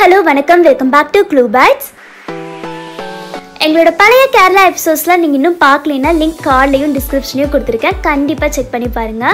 hello வணக்கம் welcome back to Clue Bites. எங்களோட பழைய கேரளா எபிசோட்ஸ்லாம் நீங்க இன்னும் பார்க்கலைனா லிங்க் கார்ட்லயும் டிஸ்கிரிப்ஷன்லயும் கொடுத்திருக்கேன். கண்டிப்பா செக் பண்ணி பாருங்க.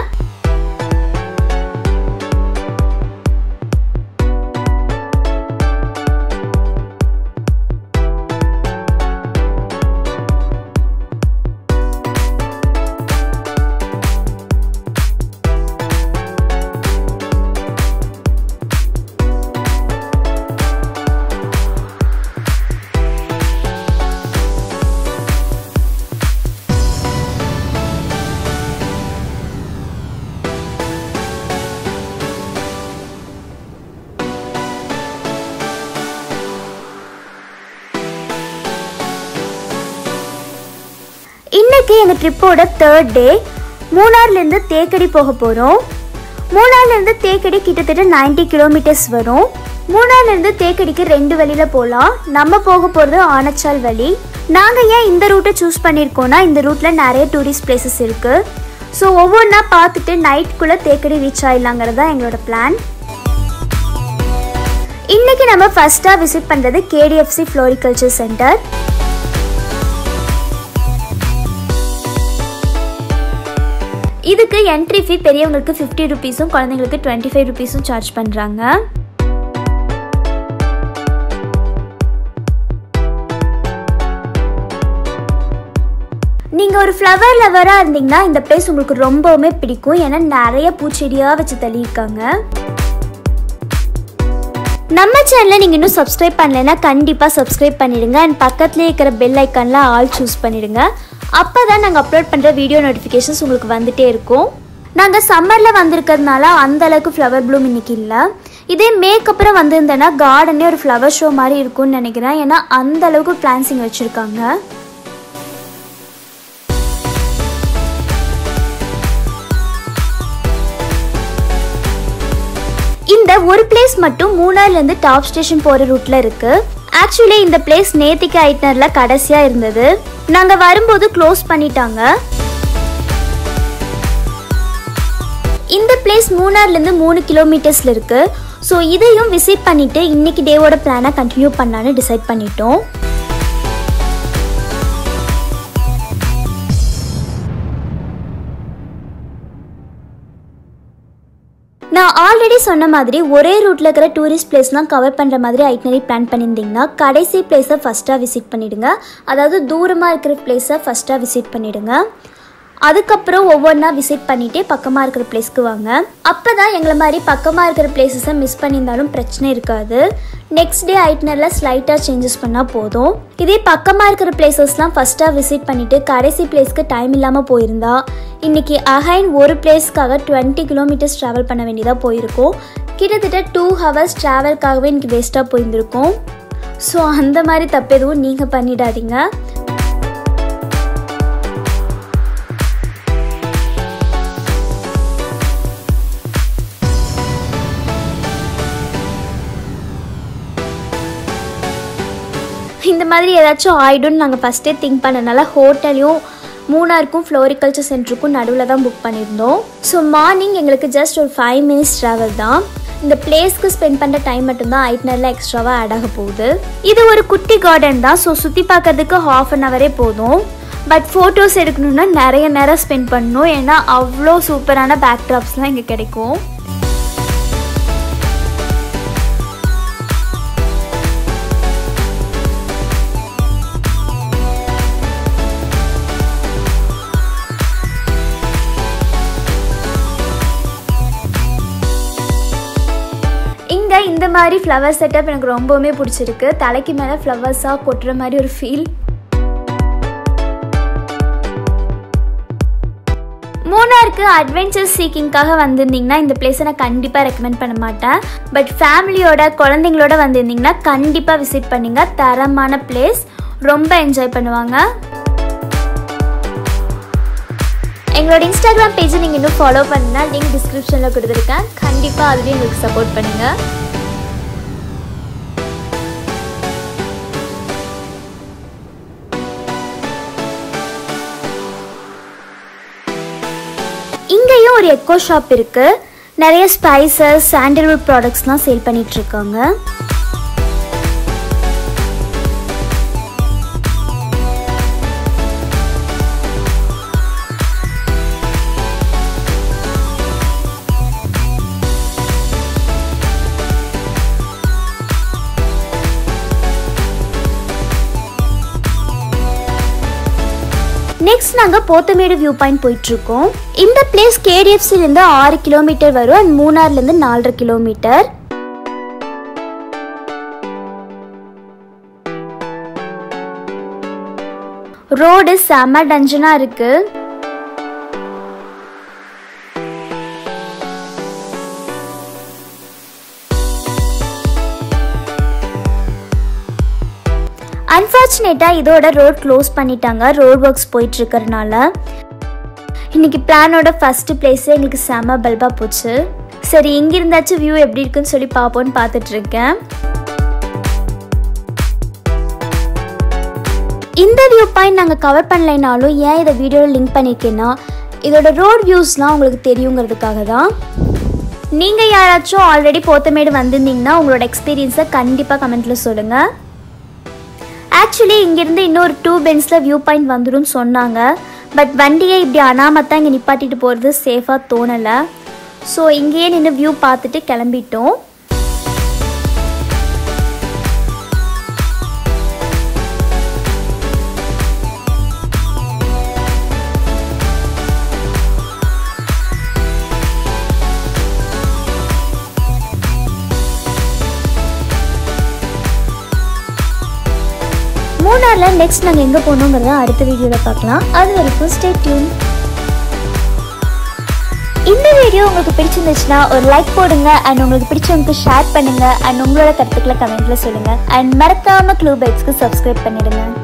இன்னைக்கு எங்க ட்ரிப்போட 3rd டே. மூணார்ல இருந்து தேக்கடி போக போறோம். மூணார்ல இருந்து தேக்கடி கிட்டத்தட்ட 90 கிலோமீட்டர்ஸ் வரும். மூணார்ல இருந்து தேக்கடிக்கு 2 வழியில போலாம். நம்ம போக போறது ஆனச்சால் வழி. நாங்க ஏன் இந்த ரூட்டை சூஸ் பண்ணிருக்கோம்னா இந்த ரூட்ல நிறைய டூரிஸ்ட் பிளேசஸ் இருக்கு. ஸோ ஒவ்வொன்றா பார்த்துட்டு நைட்குள்ள தேக்கடி ரீச் ஆயிடலாங்கிறது தான் எங்களோட பிளான். இன்னைக்கு நம்ம ஃபர்ஸ்டா விசிட் பண்றது KDFC ஃப்ளோரிகல்ச்சர் சென்டர். இதுக்கு என்ட்ரி ஃபீ பெரியவங்களுக்கு 50 ரூபீஸும் குழந்தைங்களுக்கு 25 ரூபீஸும் சார்ஜ் பண்ணுறாங்க. நீங்கள் ஒரு ஃப்ளவர் லவராக இருந்தீங்கன்னா இந்த பிளேஸ் உங்களுக்கு ரொம்பவுமே பிடிக்கும். ஏன்னா நிறைய பூச்செடியாக வச்சு தள்ளியிருக்காங்க. நம்ம சேனலை நீங்கள் இன்னும் சப்ஸ்கிரைப் பண்ணலைன்னா கண்டிப்பாக சப்ஸ்கிரைப் பண்ணிடுங்க. அண்ட் பக்கத்துலேயே இருக்கிற பெல் ஐக்கானில் ஆல் சூஸ் பண்ணிடுங்க. அப்போ தான் நாங்கள் அப்லோட் பண்ணுற வீடியோ நோட்டிஃபிகேஷன்ஸ் உங்களுக்கு வந்துகிட்டே இருக்கும். நாங்கள் சம்மரில் வந்திருக்கிறதுனால அந்த அளவுக்கு ஃப்ளவர் ப்ளூம் இன்னைக்கு இல்லை. இதே மேக்கப்புறம் வந்திருந்தேன்னா கார்டனே ஒரு ஃப்ளவர் ஷோ மாதிரி இருக்கும்னு நினைக்கிறேன். ஏன்னா அந்த அளவுக்கு பிளான்ஸ் இங்கே வச்சுருக்காங்க. இந்த ஒரு பிளேஸ் மட்டும் மூணார்லேருந்து டாப் ஸ்டேஷன் போகிற ரூட்டில் இருக்குது. ஆக்சுவலி இந்த பிளேஸ் நேத்திக்கு ஐட்னர்ல கடைசியா இருந்தது. நாங்க வரும்போது க்ளோஸ் பண்ணிட்டாங்க. இந்த பிளேஸ் மூணார்ல இருந்து 3 கிலோமீட்டர்ஸ்ல இருக்கு. ஸோ இதையும் விசிட் பண்ணிட்டு இன்னைக்கு டேவோட பிளானை கண்டினியூ பண்ணலான்னு டிசைட் பண்ணிட்டோம். நான் ஆல்ரெடி சொன்ன மாதிரி ஒரே ரூட்டில் இருக்கிற டூரிஸ்ட் பிளேஸ்லாம் கவர் பண்ணுற மாதிரி ஐட்னரி பிளான் பண்ணியிருந்தீங்கன்னா கடைசி பிளேஸை ஃபஸ்ட்டாக விசிட் பண்ணிவிடுங்க. அதாவது தூரமாக இருக்கிற பிளேஸை ஃபஸ்ட்டாக விசிட் பண்ணிவிடுங்க. அதுக்கப்புறம் ஒவ்வொன்றா விசிட் பண்ணிகிட்டே பக்கமாக இருக்கிற பிளேஸ்க்கு வாங்க. அப்போ தான் எங்களை மாதிரி பக்கமாக இருக்கிற பிளேஸஸை மிஸ் பண்ணியிருந்தாலும் பிரச்சனை இருக்காது. நெக்ஸ்ட் டே ஐட்னரில் ஸ்லைட்டாக சேஞ்சஸ் பண்ணால் போதும். இதே பக்கமாக இருக்கிற பிளேசஸ்லாம் ஃபஸ்ட்டாக விசிட் பண்ணிவிட்டு கடைசி பிளேஸ்க்கு டைம் இல்லாமல் போயிருந்தா இன்றைக்கி அகைன் ஒரு பிளேஸ்க்காக 20 கிலோமீட்டர்ஸ் ட்ராவல் பண்ண வேண்டியதாக போயிருக்கோம். கிட்டத்தட்ட 2 ஹவர்ஸ் ட்ராவல்காகவே இன்றைக்கி வேஸ்ட்டாக போயிருந்துருக்கோம். ஸோ அந்த மாதிரி தப்பு எதுவும் நீங்கள் பண்ணிடாதீங்க. இந்த மாதிரி ஏதாச்சும் ஆயிடும்னு நாங்கள் ஃபஸ்ட்டே திங்க் பண்ணனால ஹோட்டலையும் மூணாருக்கும் ஃப்ளோரிகல்ச்சர் சென்டருக்கும் நடுவில் தான் புக் பண்ணியிருந்தோம். ஸோ மார்னிங் எங்களுக்கு ஜஸ்ட் ஒரு 5 மினிட்ஸ் ட்ராவல் தான். இந்த பிளேஸ்க்கு ஸ்பெண்ட் பண்ணுற டைம் மட்டும்தான் ஐட்னரில் எக்ஸ்ட்ராவாக ஆட் ஆக போகுது. இது ஒரு குட்டி கார்டன் தான். ஸோ சுற்றி பார்க்கறதுக்கு 1/2 hour போதும். பட் ஃபோட்டோஸ் எடுக்கணுன்னா நிறைய நேரம் ஸ்பெண்ட் பண்ணணும். ஏன்னா அவ்வளோ சூப்பரான பேக்ட்ராப்ஸ்லாம் இங்கே கிடைக்கும். இந்த மாதிரி ஃப்ளவர் செட்டப் எனக்கு ரொம்பவுமே பிடிச்சிருக்கு. தலைக்கு மேலே ஃப்ளவர்ஸாக கொட்டுற மாதிரி ஒரு ஃபீல். மூணாருக்கு அட்வென்ச்சர் சீக்கிங்காக வந்திருந்தீங்கன்னா இந்த பிளேஸை நான் கண்டிப்பாக ரெக்கமெண்ட் பண்ண மாட்டேன். பட் ஃபேமிலியோட குழந்தைங்களோட வந்திருந்தீங்கன்னா கண்டிப்பாக விசிட் பண்ணுங்க. தரமான பிளேஸ், ரொம்ப என்ஜாய் பண்ணுவாங்க. எங்களோட இன்ஸ்டாகிராம் பேஜை நீங்கள் இன்னும் ஃபாலோ பண்ணுன்னா லிங்க் டிஸ்கிரிப்ஷனில் கொடுத்துருக்கேன். கண்டிப்பாக அதுலேயும் எங்களுக்கு சப்போர்ட் பண்ணுங்கள். இங்கேயும் ஒரு எக்கோ ஷாப் இருக்குது. நிறைய ஸ்பைசஸ், சாண்டல்வுட் ப்ராடக்ட்ஸ்லாம் சேல் பண்ணிகிட்ருக்காங்க. நெக்ஸ்ட் நாங்கள் போத்தமேடு வியூ பாயிண்ட் போயிட்டுருக்கோம். இந்த பிளேஸ் KDFCலேருந்து 6 கிலோமீட்டர் வரும் அண்ட் மூணார்லேருந்து 4.5 கிலோமீட்டர். ரோடு செம்ம டஞ்சனாக இருக்குது. அன்ஃபார்ச்சுனேட்டாக இதோட ரோட் க்ளோஸ் பண்ணிட்டாங்க, ரோட் ஒர்க்ஸ் போயிட்டுருக்கறனால. இன்றைக்கி பிளானோட ஃபஸ்ட்டு பிளேஸே எங்களுக்கு செம பல்பாக போச்சு. சரி, இங்கே இருந்தாச்சும் வியூ எப்படி இருக்குன்னு சொல்லி பார்ப்போன்னு பார்த்துட்ருக்கேன். இந்த வியூ பாயிண்ட் நாங்கள் கவர் பண்ணலைனாலும் ஏன் இதை வீடியோவில் லிங்க் பண்ணியிருக்கேன்னா இதோட ரோட் வியூஸ்லாம் உங்களுக்கு தெரியுங்கிறதுக்காக தான். நீங்கள் யாராச்சும் ஆல்ரெடி போத்தமேடு வந்திருந்தீங்கன்னா உங்களோட எக்ஸ்பீரியன்ஸை கண்டிப்பாக கமெண்ட்டில் சொல்லுங்கள். ஆக்சுவலி இங்கேருந்து இன்னொரு 2 பென்ஸில் வியூ பாயிண்ட் வந்துடும் சொன்னாங்க. பட் வண்டியை இப்படி அனாமத்தான் இங்கே நிப்பாட்டிட்டு போகிறது சேஃபாக தோணலை. ஸோ இங்கேயே நின்று வியூ பார்த்துட்டு கிளம்பிட்டோம். மூணாரில் நெக்ஸ்ட் நாங்கள் எங்கே போகணுங்கிறத அடுத்த வீடியோவில் பார்க்கலாம். அது வரைக்கும் ஸ்டே டியூன். இந்த வீடியோ உங்களுக்கு பிடிச்சிருந்துச்சுன்னா ஒரு லைக் போடுங்க அண்ட் உங்களுக்கு பிடிச்சவங்களுக்கு ஷேர் பண்ணுங்கள் அண்ட் உங்களோட கருத்துக்களை கமெண்ட்டில் சொல்லுங்கள் அண்ட் மறக்காமல் க்ளூ பைட்ஸ்க்கு சப்ஸ்கிரைப் பண்ணிடுங்க.